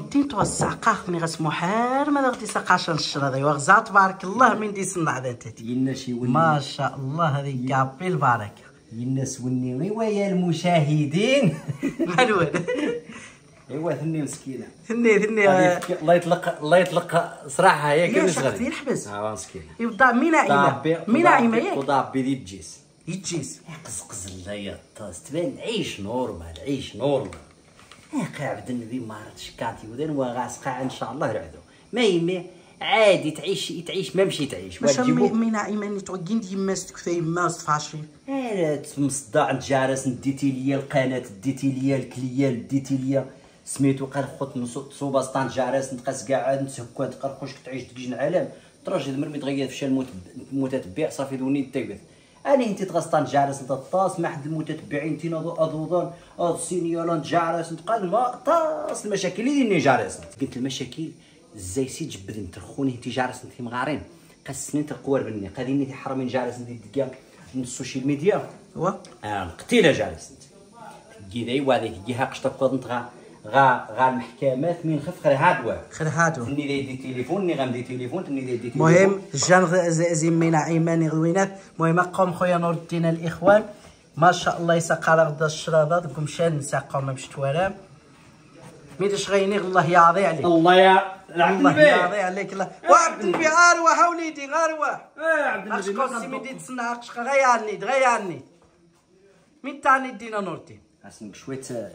الدين تو الساقاخني غسمو حار ما غادي ساقاش نشر هذا وغزا تبارك الله من دي صنع ذاتي يلنا شي وني ما شاء الله هذه كابي البركه يلنا سوني ويا المشاهدين مالو ايوا ثني مسكينه ثني الله يطلق صراحه هي كان صغير يا الحبس مسكين يبدا مين عيمه مين عيمه ياك وضابي دي تجيس يتجيس قزقز الله يا طاس تبان عيش نورمال عيش نورمال يا عبد النبي ما عرفتش كاتي ودان وغاس قاع ان شاء الله رعدو ما يمي عادي تعيش ما مشي تعيش واجيبو مين عيمه توكين ديما تكفي ما صفاشي مصداع انت جارس ديتي ليا القناه ديتي ليا الكليال ديتي ليا سميتو قال خوت صوبه سطان جارس نتقاس قاعد نتهكا تقرقوش تعيش تكيج العالم تراجل مرمي تغير في شال المتتبع صافي دوني تكبث انا انت تغسطان جارس انت طاس ما حد المتتبعين انت اضوضان السينيالان جارس انت قال ما طاس المشاكل اللي ديني جارس قلت المشاكل ازاي سي جبد انت خوني انت جارس انت مغارين قسني انت القوار بني قادين انت حرمين جارس انت دقا من السوشيال ميديا هو قتيله جارس انت كي وهذيك كي قشطه انت غا المحكمات من خف خير هادو ني دي تليفون ني غندي تليفون ني دي تليفون المهم جان زمينا ايماني غوينات المهم قوم خويا نور الدين الاخوان ما شاء الله يساق على غدا الشراضه دكم مشان نساقهم ما مشت ولا ميدش غيني الله يعطي عليك الله يا الله يعطي عليك الله وعبد النبي ارواح وليدي ارواح عبد النبي قصي ميدي تسنى قشق غيرني مين تاني دينا نور الدين اسمك شويه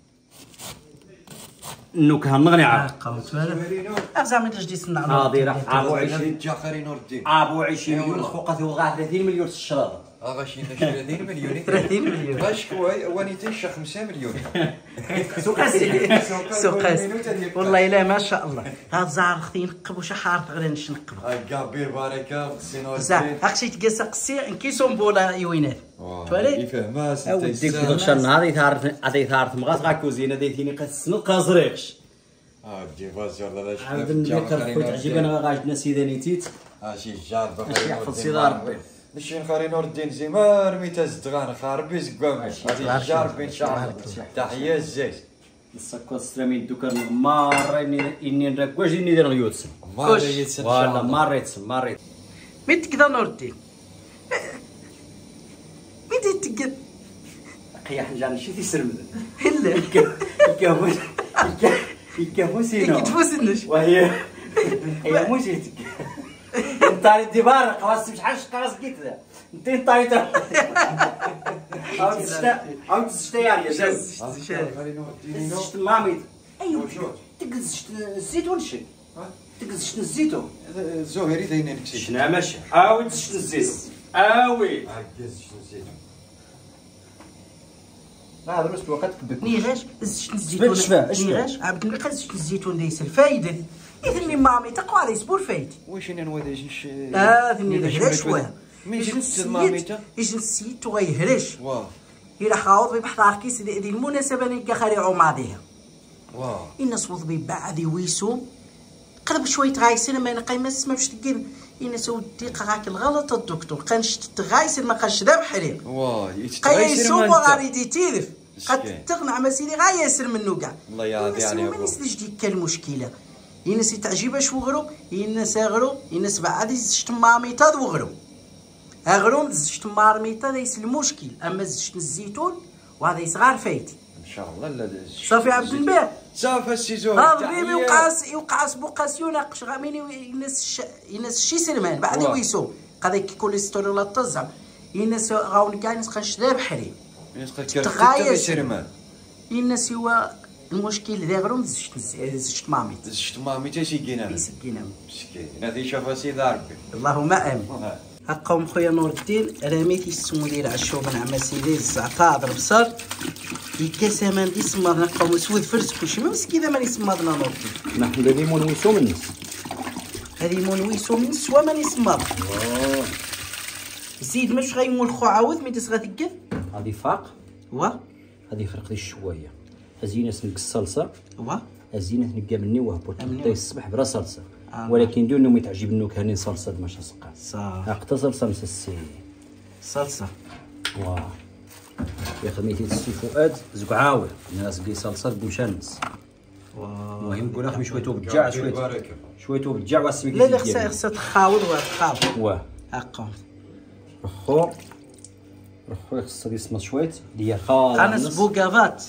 النكهه نغني عاد قوت مالا زعما تجدي تسنى ناظره ابو 20 جعفري نور الدين ابو 20 مليون خوقته وغا 30 مليون الشراضه غاشي 30 مليون 30 مليون غاش واني تنشا 5 مليون سوقاسي والله الا ما شاء الله هاد زعر اختي نقبو شي حارت غير نقبو كابير بركه سينور زعما اختي تقاسا قسي نكيسو بولا يوينات توالي يفهم وديك داك النهار يثارت مغاط غا كوزينه دايتيني قسنو قازريقش دي فازور لا عبد النبي كرفوت عجيبنا غاجنا سيداني تيت شي جار بخير يحفظ سيدي ربي ماشي نخاري نور الدين زيما رميت الزدغان خاربي زقامي هادي جار بين شعر تحيه الزيت نسكو السلامي الدكان مره اني نركواش اني ندير غيوتسم ولا مريت مين كذا نور الدين مين تقد يا حنجان شي تيسرمد لا الكابوسينو كتفوسنش وهي هي موسيتك انت دي بار خلاص مش حاش خلاص كده انت طايت او تشتا يا زشت مامي ايوه تقزشت الزيتون شي تقزشت الزيتون زهري داينين كشي شنو ماشي عاود زشت الزيتون اوي عجزت الزيتون هذا مش وقت كبك نيغاش زشت الزيتون نيغاش عبد النبي زشت الزيتون ليس الفايده إذن مامي تقوى على سبور فايت واش انا نواديش ذني ذا شويه ماشي ماميتا ايش نسيت غيهرش إلا خاوض بحضار كيس دي المناسبة نلقى خارعو ماضيها الناس وض بعد يويسو قرب شويه غايسين ما نقيمس ما باش تقين الناس ودي قراك الغلط الدكتور كانش تغايسين ما قاش ذا بحريق قايسو غاريدي تيرف قد تقنع مسيري غايسر منو كاع الله يعافي عليك ما نسلش ديك المشكله الناس تعجبش وغرو الناس غرو الناس بعد زشت ماميتا وغرو اغرو زشت مارميتا ليس المشكل اما زشت الزيتون وهذا صغار فايتي ان شاء الله لا صافي عبد الباع صافي السيزون هذا بيبي يوقعس بوقاس يناقش غاميني الناس شي سلمان بعد ويسو قضيك كوليسترول ولا طزع الناس غاون كاع الناس قاش ذا بحري الناس تغايش الناس هو المشكل داغرو زشت ماميت زشت ماميت سكينه مسكينه هذه شوفها سيدي ربي اللهم امين هاقوم خويا نور الدين رميتي السمو ديال عشوب نعم سيدي الزعتر بصر يكاسا ما ندي سماضنا قوم سود فرس كلشي ما مسكينه ماني سماضنا نور الدين نحن هذه مونويسو من الناس هذه مونويسو من سوا ماني سماض زيد ماش غيمول خو عاود مي تسغا تكف هذه فاق هذه فرق ديال الشويه ازينه سنك الصلصه ازينه نلقى مني وهبط طيب الصباح بلا صلصه ولكن دون انه يتعجب انه كان صلصه ما شسقا صافي اقتا صلصه مسسي صلصه يا خدمتي السي فؤاد زكعاوي الناس قي صلصه بمشانس المهم نقول لكم شويتو بالجاع شويتو بالجاع والسميك. لا خصها تخاوض وتخاوض. واه هاكا رخو خصها يسمط شويت اللي هي خالص. انا بوكافات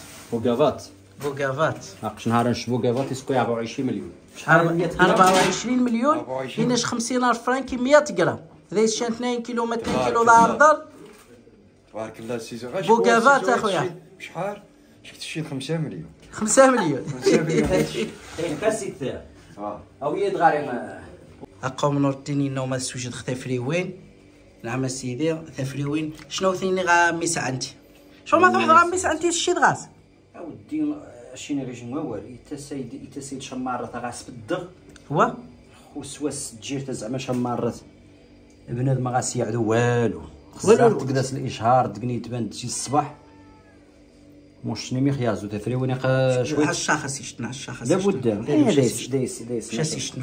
ناقش نهار نشبو كافات يسكو 24 مليون. شحال 24 مليون كايناش 50,000 فرانك 100 غرام. هذا يشان 2 كيلو ما 2 كيلو العرض. تبارك الله السيزو. بوكافات اخويا شحال؟ شفت شي 5 مليون. 5 مليون. كاين كاسيت تاع او هي دغاري اقوم نور الدين انه سوجد ثفريوين. نعم سيدي ثفريوين شنو ثاني غاميس عندي شو ما تروح غاميس عندي الشي دغاس اودي شينا غير موال يتا سيد شمارة غاس بالدغ هو وسواس تجير زعما شمارة بنادم ما غاس يعدو والو تقداس الاشهار دقني تبان تجي الصباح موش نمي خيازو تفريوني شويه الشاخص يشتنا الشاخص لابد دايس شاس يشتن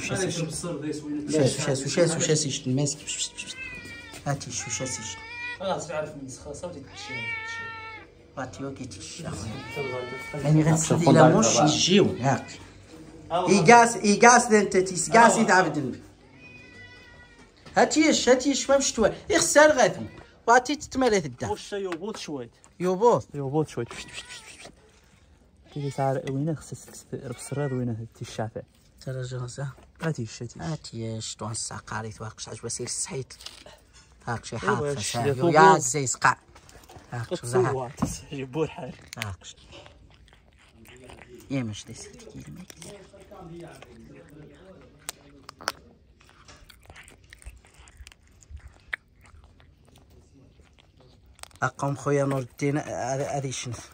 شاس يشتن ماسك هاتي شو شاس يشتن خلاص تعرف من خلاص ودي تشي هاتي وقيت الشاخ يعني غنسدي لا موش يجيو هاك إيقاس انت تيسقاس يتعبد هاتيش ما مشتوى يخسر غاثم واتي تتمالي تدا واش يوبوط شويه يوبوط شويه كي صار وين خصك بصراد وين الشافع ترى جوزه هاتيش طون الساقاري واقش عجبه سير السحيت هاك شي حافظ يا زي سقع هاك شو جبور حال هاك يا مش ديسيتي كلمه أقوم خويا نور الدين هذه شنف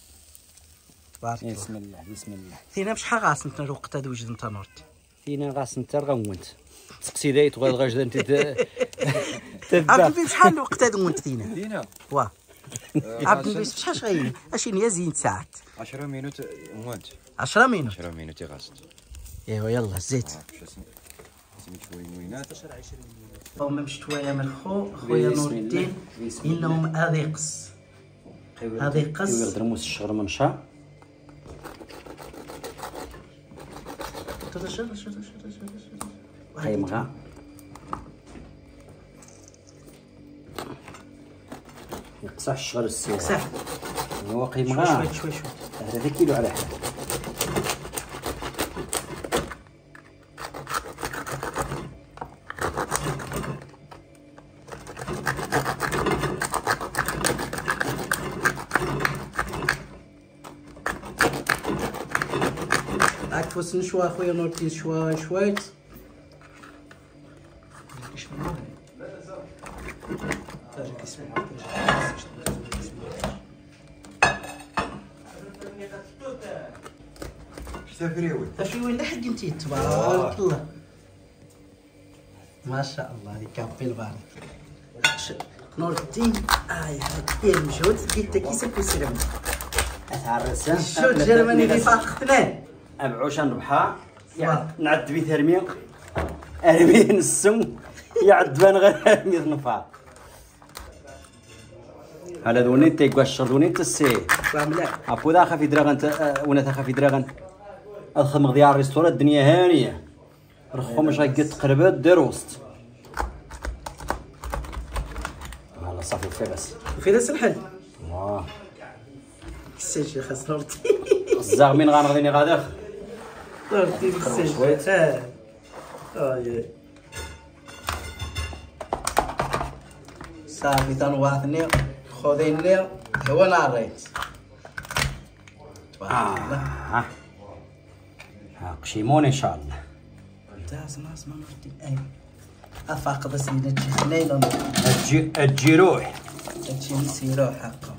بسم الله ثينا بشحال غاس انت الوقت هذا وجد انت نور الدين ثينا غاس انت غونت تسقسي دايت تغال غاش انت عبد البيس شحال الوقت هذا وانت ثينا واه عبد البيس شحال شغيل اشين يزين ساعات 10 مينوت وانت 10 مينوت غاست ايوا يلا زيت شويه وينات هم مشتويه من خويا نور الدين انهم اذيقس يقدر موس الشغل من شا قيمغا يقصح الشغل السوا صح هو قيمغا شوي هذا كيلو على حال عكفوس نشوى خويا نور الدين شويت تفريوين لحق انتي تبارك الله ما شاء الله هذيك كابي البارك نور الدين هاكي المجهود لقيت كيسك وسيرم اتعرسان شو جرماني اللي فاقتناه ابعوش نربحها نعد بي ثرمي ارمي السم يعد بان غير ارمي نفاق على دوني تيقاش دوني تسي ابو ذا خافي دراغن ونا خافي دراغن الخمغ ديال الريستوران الدنيا هانيه رخو مش غيقد قربات دير وسط والله صافي في داس الحل واه كساجي خاص نور الدين الزاغمين غنغديني غادي نور الدين كساجي صافي تنواثني خذيني هو ناريت قشيمون ان شاء الله اسمع نور الدين اي افاقد سيدنا تجي خلينا تجي روح تجي نسي روح حقا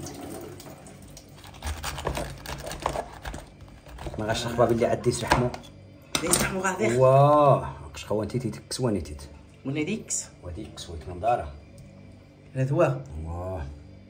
ما غاش نخبى بلي عاد يسحمو غادي واه كش خوانتي تيتكس وانيتيت من هذيكس وديكس ويت من دارها هذا هو واه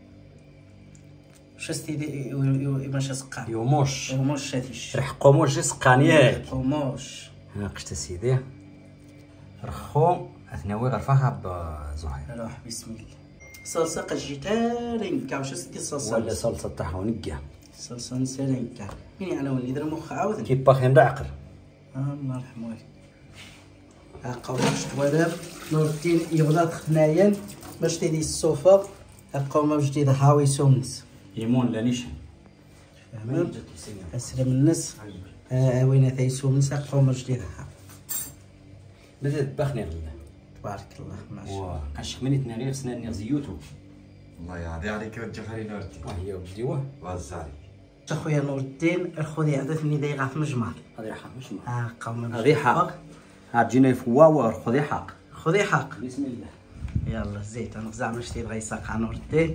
شستي ماشي سقان يوموش هاتيش رح قوموش سقان ياك قوموش ناقشت سيدي رخو اثناوي غرفها بزهير روح بسم الله صلصه قجيتارين كاوش ستي صلصه ولا صلصه طحونيه صلصه نسالنكا مين انا ولي درا مخ عاود كي باغي نعقل الله يرحم والديك. ها قوما شتوالام نور الدين يبدا خنايا باش تيدي الصوفه. ها قوما جديده هاوي سومنس يمون لا نيشان فهمت اسلم الناس. وين ثاي سومنس قوما جديده ماذا باخني الله تبارك الله ما شاء الله. كنشمني تناري سناني زيوتو الله يعطي عليك وجه خلي نور الدين. هي ودي واه وزاري اخويا نور الدين الخذي عدتني دايغه في مجمر. هذه حق مش ها قوما هذه حق. ها جينا فوا خذي حق. خذي حق. بسم الله. يلا زيت انا زعما شتي بغا يساق على نور الدين.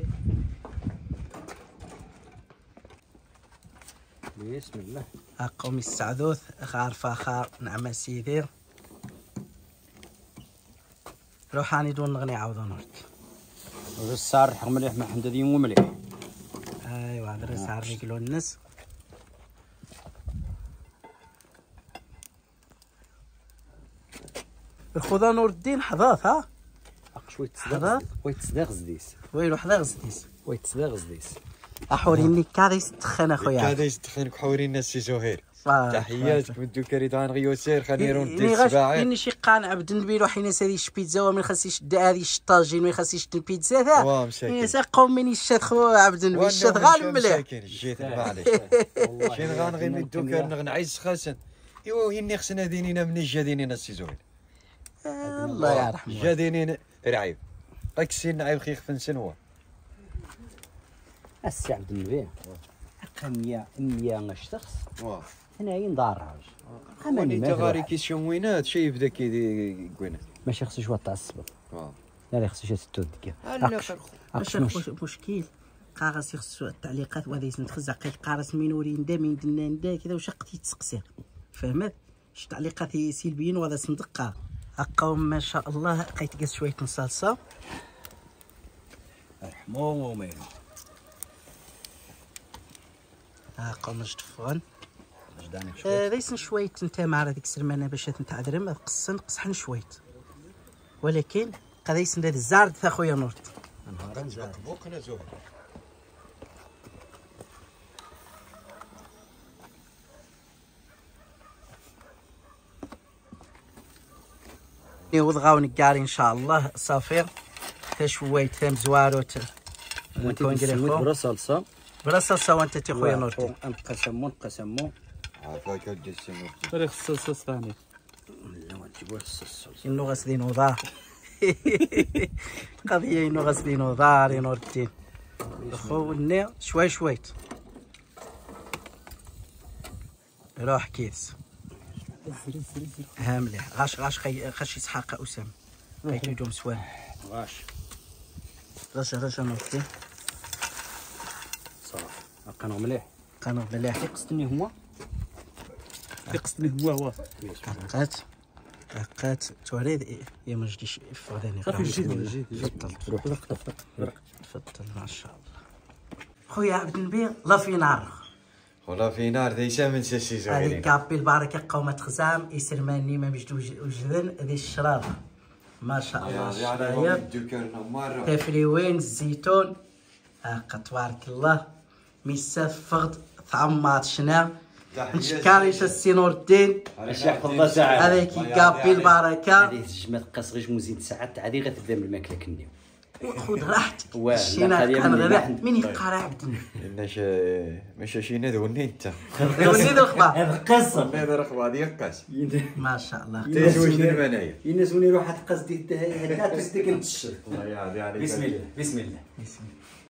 بسم الله. ها قومي السعدوث خار فخار نعم سيدي. روحاني دون نغني عاود نورك. الصار حق مليح مع حمد ديم ومليح. ايوا هذا الصار رجلو الناس. الخضا نور الدين حظاظ ها. شويه تصدق شويه تصدق زديس. ويلو حظا غزديس. شويه تصدق زديس. احوريني كادي يستخن اخويا. كادي يستخنك حورينا السي زهير. تحياتك من دوكاري دان غيوسير خليرون دي السباعين. إني شي قانع بدنبيل وحين ساديش بيتزا وما خاصيش هذه الطاجين ما خاصيش البيتزا ذا. واه مساكين. يا قوم من الشات خو عبد النبي الشات غالب مليح. جيت معليش. شين غنغي من دوكار نغنعيش خاسن. ايوا هيني خصنا دينينا من جادينينا السي زهير. الله يرحمه. جادينين رعيب. راك سين عيب خيخ فنسن هو. السي عبد النبي. هكا 100 شخص. واه. هنا يندارج. اماني تغاري كيسيون وينات شي يبدا كي كوينات. ماشي خصوش واط تعصب. لا خصوش يستو دكا. ماشي مشكل. قارص يخصو التعليقات وهذا يتخزع قيل قارص مينورين دا من دنان دا كذا وش قد يتسقسي. فهمت؟ شي تعليقات سلبيين وهذا صندقه. هاكاهم ما شاء الله قيتقاس شويه صلصه. رحمو وميرو. هاكاهم جدفون. ليس شويه انت مع هذيك السرمانه باش نتعذرم قصحن شويه ولكن قد يسند الزارد تا خويا نور نهار زاد بوقنا زهر يوضغاون كاري ان شاء الله صافي تا شويه ثم زواروت نكون نديرو بلا صلصه بلا صلصه وانت تي خويا نور نقسمو عافاك ودي السمو طريق الصلصه ثاني لا نجيبو الصلصه انو غسلين وضار قضيه انو غسلين وضار يا نور الدين خونا شوي شوي روح كيس ها مليح غاش خش اسحاق اسامه كيتو دوم سوان غاش نور الدين صافي كانوا مليح قصدني هو هو دقات توريد يا ما جديش فغداني جيت روح تفضل ما شاء الله خويا عبد النبي لا في نار ولا في نار ديسا من سيسي زوينين هذه كابي البركه قومه خزام يسرماني ما بيجدو وجدن هذه الشرابه ما شاء الله تفريوين الزيتون تبارك الله ميساف فغد طعمات شنا نشكاريش السي نور الدين الشيخ الله ساعات هذيك كابي البركه هذه الجمعه تقص غير مزيد ساعات عادي غتبدا من الماكله كنيو خذ راحتك شينا كان غير من يقرا عبد الناس ماشي شي ندوني انت ندوني الخبار هذا قصه هذا الخبار يقاس ما شاء الله تزوج المنايا الناس وني روح تقص دي هدات وستك نتشر الله يعطي عليك بسم الله